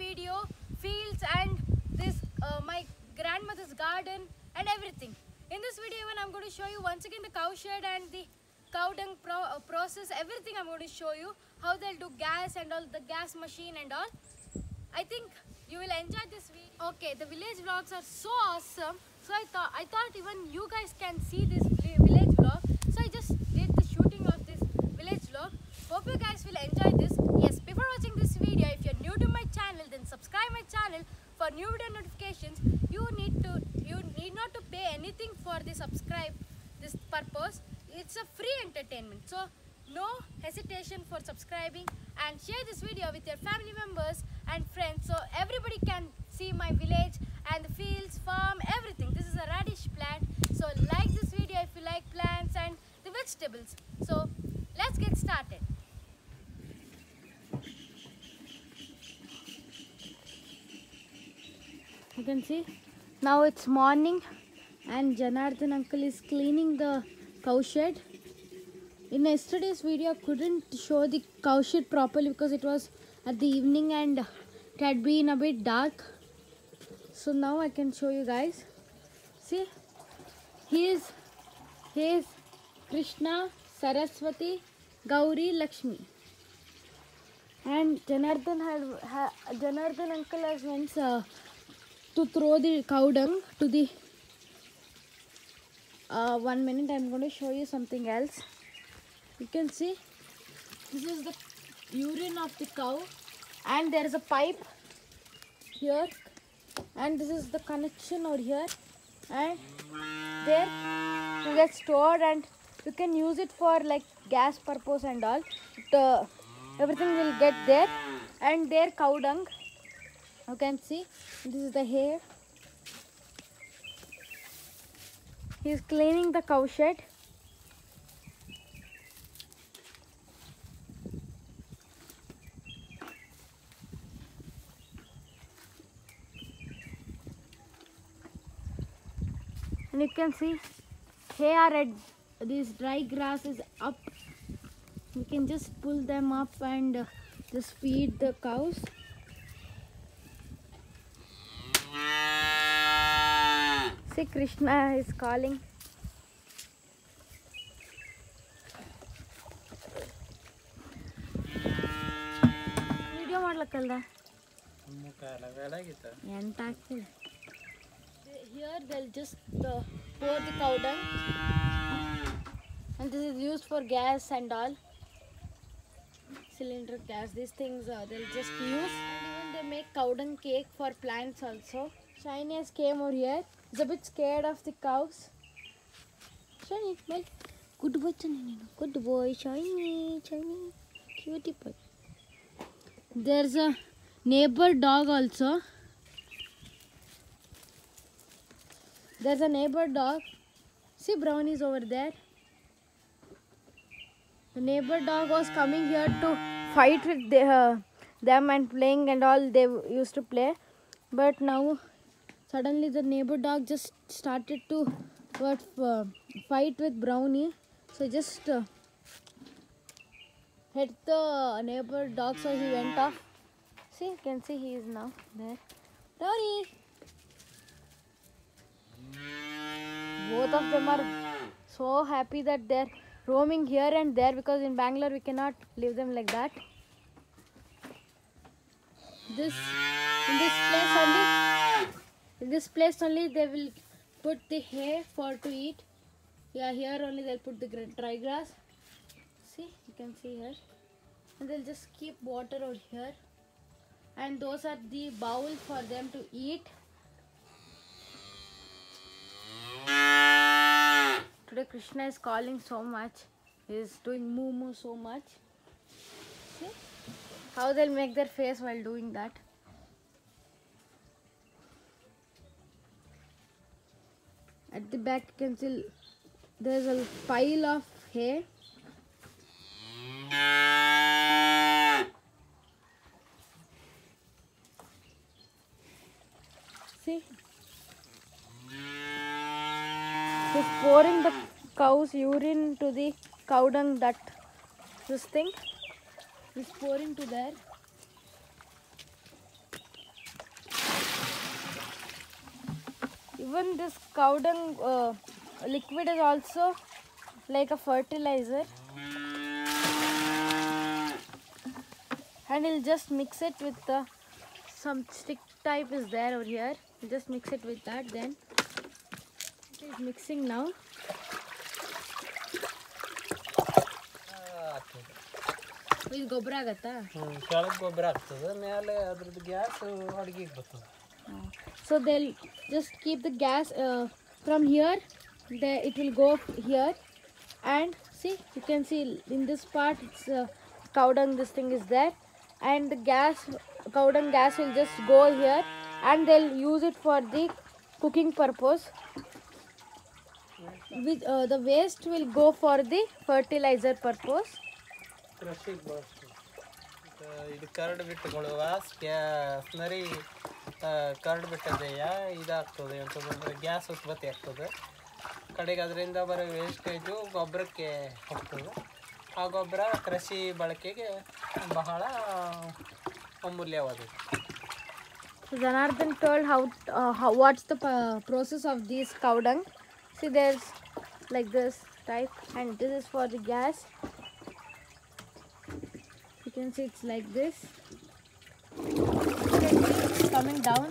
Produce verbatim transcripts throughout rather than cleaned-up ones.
video, fields and this uh, my grandmother's garden and everything. In this video even I'm going to show you once again the cow shed and the cow dung pro uh, process, everything I'm going to show you, how they'll do gas and all, the gas machine and all. I think you will enjoy this video. Okay, the village vlogs are so awesome. So I thought I thought even you guys can see this village vlog. So I just did the shooting of this village vlog. Hope you guys will enjoy this. Yes, before watching this video, if you're new to my channel, then subscribe my channel for new video notifications. You need to you need not to pay anything for the subscribe this purpose. It's a free entertainment. So no hesitation for subscribing and share this video with your family members and friends so everybody can see my village and the fields, farm, everything. This is a radish plant. So like this video if you like plants and the vegetables. So let's get started. You can see now it's morning and Janardhan uncle is cleaning the cow shed. In yesterday's video I couldn't show the cow shed properly because it was at the evening and it had been a bit dark. So now I can show you guys. See, he is, he is Krishna, Saraswati, Gauri, Lakshmi. And Janardhan had, ha, Janardhan uncle has once uh, to throw the cow dung to the, uh, one minute I'm going to show you something else. You can see this is the urine of the cow and there is a pipe here and this is the connection over here and there you get stored and you can use it for like gas purpose and all. It, uh, everything will get there and there cow dung. You can see this is the hair. He is cleaning the cow shed. And you can see here at this dry grass is up. We can just pull them up and uh, just feed the cows. See, Krishna is calling. Video ಮಾಡ್ಲಕ್ಕಲ್ಲ ಎಂತ ಆಗ್ತಿದೆ. Here they'll just uh, pour the cow dung and this is used for gas and all, cylinder gas, these things uh, they'll just use. And even they make cow dung cake for plants also. Shiny has came over here. He's a bit scared of the cows. Shiny, well, good boy, Shiny. Good boy, Shiny, Shiny, cutie boy. There's a neighbor dog also. There's a neighbor dog. See, Brownie's over there. The neighbor dog was coming here to fight with the, uh, them and playing and all they used to play. But now, suddenly the neighbor dog just started to what, uh, fight with Brownie. So just uh, hit the neighbor dog, so he went off. See, you can see he is now there. Brownie! Both of them are so happy that they're roaming here and there because in Bangalore we cannot leave them like that. This in this place only, in this place only they will put the hay for to eat. Yeah, here only they'll put the dry grass. See, you can see here, and they'll just keep water over here, and those are the bowls for them to eat. Today Krishna is calling so much. He is doing moo moo so much. See how they'll make their face while doing that. At the back you can see there's a pile of hay. See? He's pouring the cow's urine to the cow dung, that this thing. He's pouring to there. Even this cow dung uh, liquid is also like a fertilizer. And he'll just mix it with the some stick type is there over here. He'll just mix it with that. Then he's mixing now. This gobra agata. Hmm. Kelag gobra agtade. Mele adrad gas adige battade. So they'll just keep the gas uh, from here. There it will go here, and see you can see in this part it's uh, cow dung. This thing is there, and the gas cow dung gas will just go here, and they'll use it for the cooking purpose. With uh, the waste will go for the fertilizer purpose. ಇದು ಕರಡು ಬಿಟ್ಟುಕೊಳ್ಳುವ ಸ್ನರಿ ಕರಡು ಬಿಟ್ಟದೆಯಾ ಇದಾಗ್ತದೆ ಅಂತಂದರೆ gas ಉತ್ಪತ್ತಿ ಆಗ್ತದೆ. ಕಡೆಗೆ ಅದರಿಂದ ಬರೋ ವೇಸ್ಟೇಜು ಗೊಬ್ಬರಕ್ಕೆ ಹೋಗ್ತದೆ. ಆ ಗೊಬ್ಬರ ಕೃಷಿ ಬಳಕೆಗೆ ಬಹಳ ಅಮೂಲ್ಯವಾದದ್ದು. Janardhan told how, uh, how what's the uh, process of this cow dung. See, there's like this type, and this is for the gas. You can see it's like this. You can see it's coming down.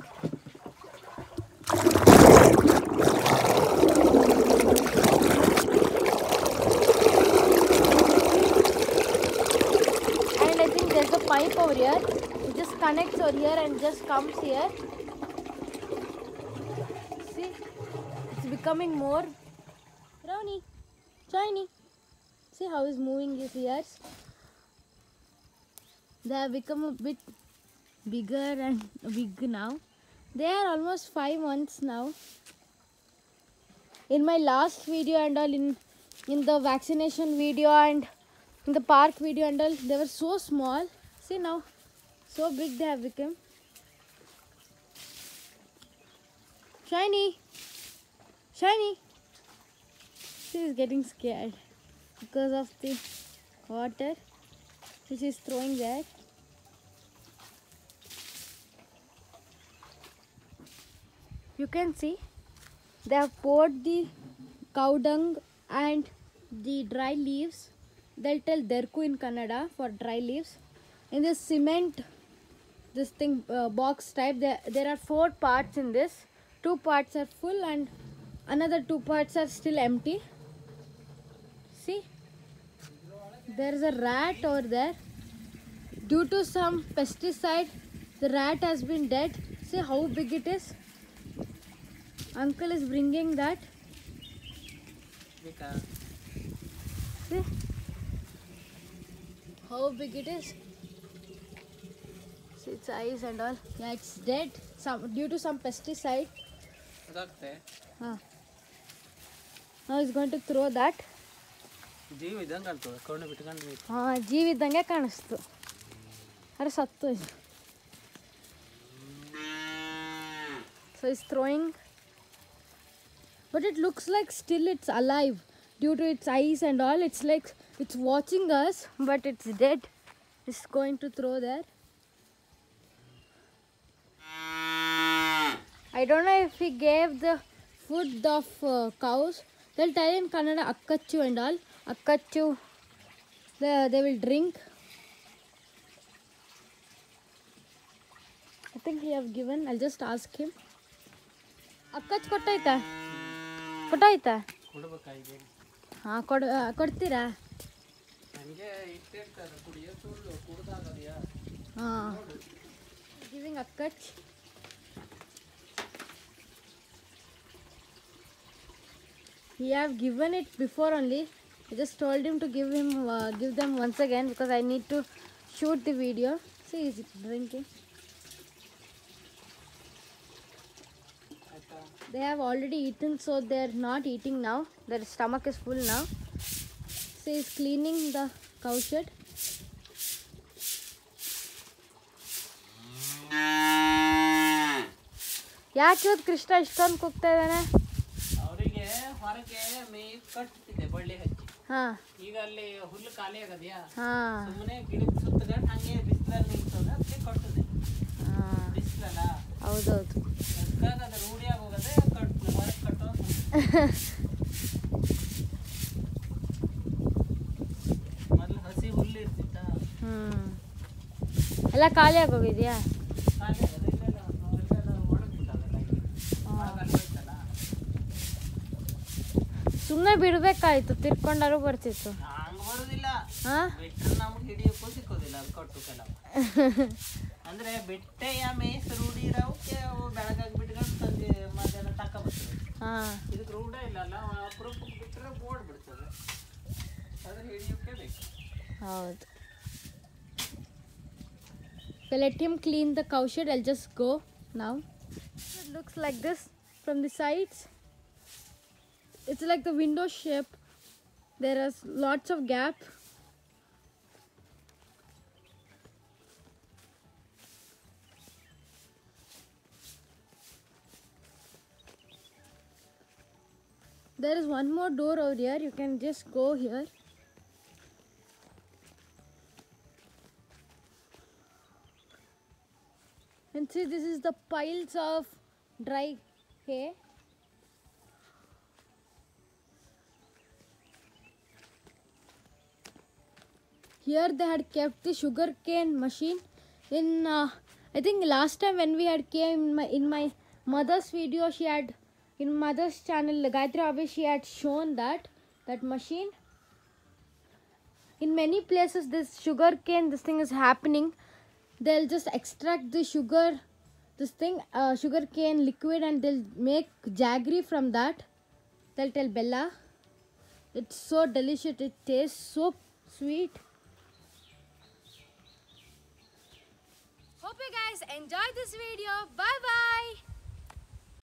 And I think there's a pipe over here. It just connects over here and just comes here. See, it's becoming more browny, shiny. See how he's moving his ears. They have become a bit bigger and big now. They are almost five months now. In my last video and all, in in the vaccination video and in the park video and all, they were so small. See now, so big they have become. Shiny, shiny. She is getting scared because of the water which is throwing there. You can see they have poured the cow dung and the dry leaves. They'll tell derku in Kannada for dry leaves. In this cement, this thing uh, box type, there, there are four parts in this. Two parts are full and another two parts are still empty. See, there is a rat over there. Due to some pesticide, the rat has been dead. See how big it is. Uncle is bringing that. See how big it is. See its eyes and all. Yeah, it's dead. Some due to some pesticide. Huh. Now he's going to throw that. ಜೀವ ಇದ್ದಂಗೆ ಕಾಣ್ತದೆ ಕಣ್ಣು ಬಿಟ್ಕೊಂಡು. ಹಾಂ ಜೀವ ಇದ್ದಂಗೆ ಕಾಣಿಸ್ತು. ಅರೆ ಸತ್ತು. So he's throwing. But it looks like still it's alive due to its eyes and all. It's like it's watching us, but it's dead. It's going to throw there. I don't know if he gave the food of uh, cows. They'll tell in Kannada akkachu and all. Akkachu, they, they will drink. I think he have given. I'll just ask him. Akkach kottaita? Kottaita? ಕೊಡಬೇಕಾಗಿದೆ. ಹಾಂ ಕೊಡ್ ಕೊಡ್ತೀರಾ? ನನಗೆ ಇಟ್ಟಿರ್ತಾರೆ ಕುಡಿಯೋ ಸುಳ್ಳು ಕುಡ್ದಾಗದೆಯಾ? ಹಾಂ. Giving akkach. He have given it before only. I just told him to give him uh, give them once again because I need to shoot the video. See, he's drinking. They have already eaten, so they're not eating now. Their stomach is full now. See, he's cleaning the cow shed. ಯಾಕೆ ಇವತ್ತು ಕೃಷ್ಣ ಇಷ್ಟೊಂದು ಕೂಗ್ತಾ ಇದ್ದಾನೆ? ಅವರಿಗೆ ಹೊರಗೆ ಮೇವು ಕಟ್ತಿದ್ದೆ ಬಳ್ಳಿ ಹಚ್ಚಿ. ಹಾಂ. ಈಗ ಅಲ್ಲಿ ಹುಲ್ಲು ಖಾಲಿ ಆಗದೆಯಾ? ಹಾಂ. ಸುಮ್ಮನೆ ಗಿಡದ ಸುತ್ತಗಟ್ಟು ಹಂಗೆ ಬಿಸಿಲಲ್ಲಿ ನಿಂತದ ಅದಕ್ಕೆ ಕಟ್ಟುದೆ. ಹಾಂ. ಬಿಸಿಲಲ್ಲ ಹೌದೌದು. ಅದಕ್ಕಾಗ ಅದು ರೂಢಿ ಆಗೋಗದೆ ಕಟ್ ಹೊರಗೆ ಕಟ್ಟೋ ಮೊದಲು ಹಸಿ ಹುಲ್ಲು ಇರ್ತಿತ್ತ. ಹ್ಮ್ ಎಲ್ಲ ಖಾಲಿ ಆಗೋಗಿದ್ಯಾ? ಖಾಲಿ ಆಗೋದು ಇಲ್ಲೆಲ್ಲ ಇಲ್ಲೆಲ್ಲ ಒಣಗ್ಬಿಟ್ಟದಲ್ಲ ಈಗ ಮಳೆಗಾಲ ಹೋಯ್ತಲ್ಲ. ಸುಮ್ಮನೆ ಬಿಡ್ಬೇಕಾಯ್ತು, ತಿರ್ಕೊಂಡಾರು ಬರ್ತಿತ್ತು. ಹಂಗೆ ಬರೋದಿಲ್ಲ, ಹಾ ಬಿಟ್ಟರೆ ನಮ್ಗೆ ಹಿಡಿಯೋಕ್ಕೂ ಸಿಕ್ಕೋದಿಲ್ಲ ಅದು ಕಟ್ಟು ಕೆಲವು. ಅಂದ್ರೆ ಬೆಟ್ಟೆಯ ಮೇಸ್ ರೂಢಿ ಇರೋಕೆ ಅವು ಬೆಳಗಾಗಿ ಬಿಟ್ಕೊಂಡು ಸಂಜೆ ಮಧ್ಯಾಹ್ನ ತಕ ಬರ್ತದೆ. ಹಾ ಇದಕ್ಕೆ ರೂಢ ಇಲ್ಲಲ್ಲ, ಅಪರೂಪಕ್ಕೆ ಬಿಟ್ಟರೆ ಓಡ್ಬಿಡ್ತದೆ, ಅದ್ರ ಹಿಡಿಯೋಕೆ ಬೇಕು. ಹೌದು. So let him clean the cow shed. I'll just go now. It looks like this from the sides. It's like the window shape. There is lots of gap. There is one more door over here. You can just go here. And see, this is the piles of dry hay. Here they had kept the sugar cane machine. In uh, I think last time when we had came in my, in my mother's video, she had in mother's channel Gayatri Abhi, she had shown that that machine. In many places this sugar cane, this thing is happening. They'll just extract the sugar, this thing, uh, sugar cane liquid, and they'll make jaggery from that. They'll tell Bella. It's so delicious. It tastes so sweet. Hope you guys enjoyed this video. Bye bye.